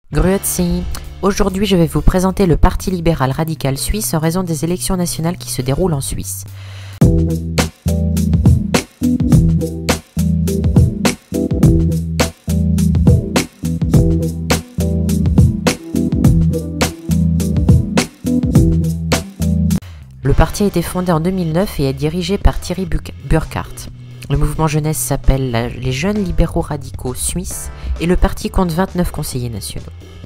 Grüezi. Aujourd'hui, je vais vous présenter le Parti libéral radical suisse en raison des élections nationales qui se déroulent en Suisse. Le parti a été fondé en 2009 et est dirigé par Thierry Burkhardt. Le mouvement jeunesse s'appelle les Jeunes libéraux radicaux suisses et le parti compte 29 conseillers nationaux.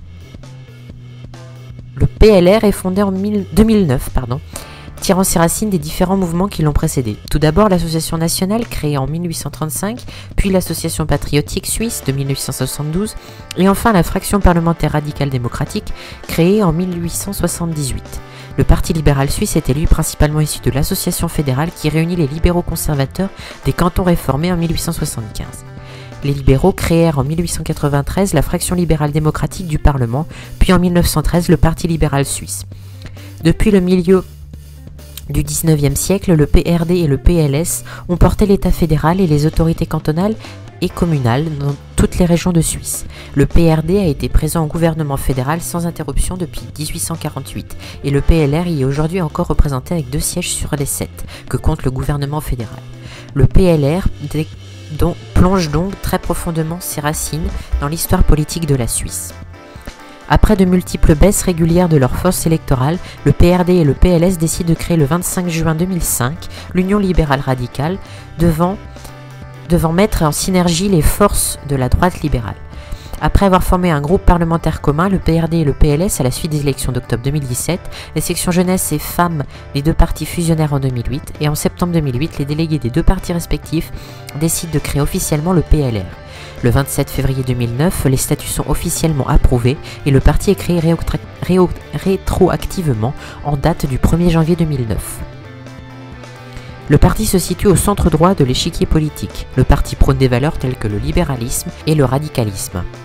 Le PLR est fondé en 2009, tirant ses racines des différents mouvements qui l'ont précédé. Tout d'abord l'Association nationale créée en 1835, puis l'Association patriotique suisse de 1872 et enfin la fraction parlementaire radicale démocratique créée en 1878. Le Parti libéral suisse est lui principalement issu de l'Association fédérale qui réunit les libéraux conservateurs des cantons réformés en 1875. Les libéraux créèrent en 1893 la fraction libérale démocratique du Parlement, puis en 1913 le Parti libéral suisse. Depuis le milieu du XIXe siècle, le PRD et le PLS ont porté l'État fédéral et les autorités cantonales et communales dans toutes les régions de Suisse. Le PRD a été présent au gouvernement fédéral sans interruption depuis 1848 et le PLR y est aujourd'hui encore représenté avec 2 sièges sur les 7 que compte le gouvernement fédéral. Le PLR plonge donc très profondément ses racines dans l'histoire politique de la Suisse. Après de multiples baisses régulières de leur force électorale, le PRD et le PLS décident de créer le 25 juin 2005 l'Union libérale radicale devant mettre en synergie les forces de la droite libérale. Après avoir formé un groupe parlementaire commun, le PRD et le PLS, à la suite des élections d'octobre 2017, les sections jeunesse et femmes des deux partis fusionnèrent en 2008 et en septembre 2008, les délégués des deux partis respectifs décident de créer officiellement le PLR. Le 27 février 2009, les statuts sont officiellement approuvés et le parti est créé rétroactivement en date du 1er janvier 2009. Le parti se situe au centre droit de l'échiquier politique. Le parti prône des valeurs telles que le libéralisme et le radicalisme.